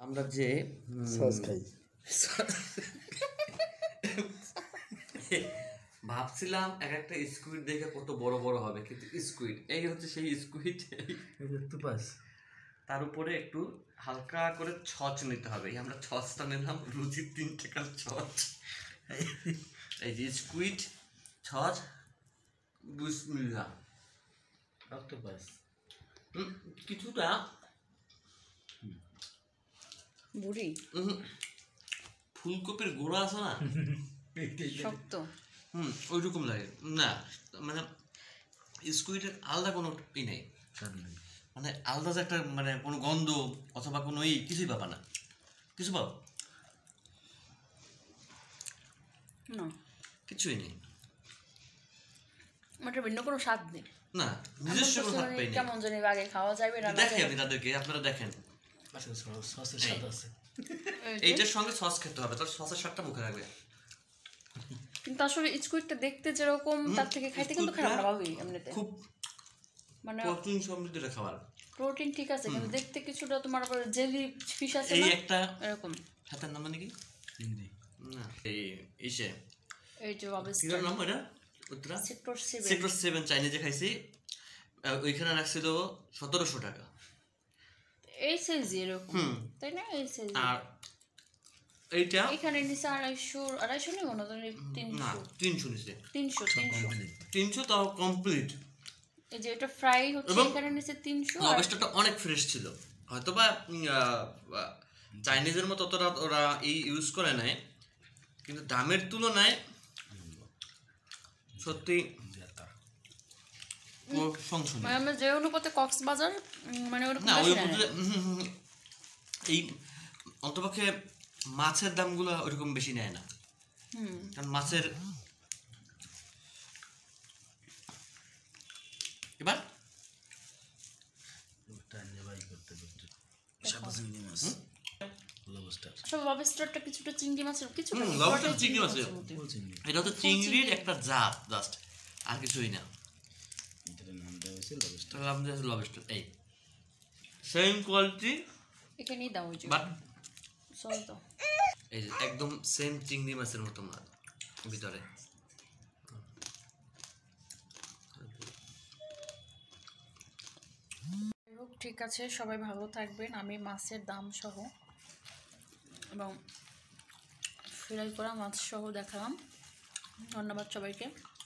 আমরা যে সস খাই ভাবছিলাম এক একটা স্কুইড দেখে কত বড় বড় হবে, কিন্তু স্কুইড এই হচ্ছে সেই স্কুইড। তার উপরে একটু হালকা করে ছচ নিতে হবে। আমরা ছচটা নিলাম রুচির 3 টাকার ছচ। এই যে স্কুইড ছচ বিসমিল্লাহ। অক্টোপাস কিছুটা বুড়ি ফুলকপির গোড়া আছে না, শক্ত, ওইরকম লাগে না। মানে স্কুইডের আলাদা কোনো ই নেই, মানে আলাদা যে একটা মানে কোনো গন্ধ অথবা কোনো কিছুই পাবা না। কিছু পাও না, কিছুই নেই, মানে ভিন্ন কোনো স্বাদ নেই না নিজস্ব কোনো স্বাদ পাই না। কেমন জানি আগে খাওয়া যাবে না। দেখেন আপনি তাদেরকে, আপনারা দেখেন সসের স্বাদ আছে, এইটার সঙ্গে সস খেতে হবে, তার সসের স্বাদটা মুখে রাখবে। কিন্তু আসলে স্কুইডটা দেখতে যেরকম তার থেকে খাইতে কিন্তু খারাপ না ভাবি। এমনিতে খুব মানে প্রোটিন সমৃদ্ধ খাবার, প্রোটিন ঠিক আছে, কিন্তু দেখতে কিছুটা তোমার আবার জেলি ফিশ আছে এই না একটা এরকম। হাতের নাম মানে কি না, এই ইসে এই যে কি নাম এটা উত্তরা সেক্টর 7 চাইনিজে খাইছি, ওইখানে রাখছিল 1700 টাকা। এই সাইজ এরকম তাই না? এই সাইজ। আর এইটা এখানে নিচে 250 নেই মনে হয়, 300 নিচে 300 তাও কমপ্লিট। এই যে এটা ফ্রাই হচ্ছে, এখানে নিচে 300। লবস্টারটা অনেক ফ্রেশ ছিল, হয়তোবা চাইনিজের মতো অতটা ওরা ইউজ করে নাই, কিন্তু দামের তুলনায় সত্যি মানে আমরা যে অনুপাতে কক্সবাজার মানে না ওই এই অন্তপক্ষে মাছের দামগুলো ওরকম বেশি নেয় না, কারণ মাছের এবার লবস্টারটা কিছুটা চিংড়ি মাছের, কিছুটা লবস্টার চিংড়ি মাছের, এটা হচ্ছে চিংড়ির একটা জাত জাস্ট, আর কিছুই না। লবস্টার এই সেম কোয়ালিটি, এখানেই দাও ওই যে বাট সস দাও, এই যে একদম সেম চিংড়ি মাছের মতো মাছ ভিতরে। ঠিক আছে, সবাই ভালো থাকবেন। আমি মাছের দাম সহ এবং ফ্রাই করা মাছ সহ দেখালাম। ধন্যবাদ সবাইকে।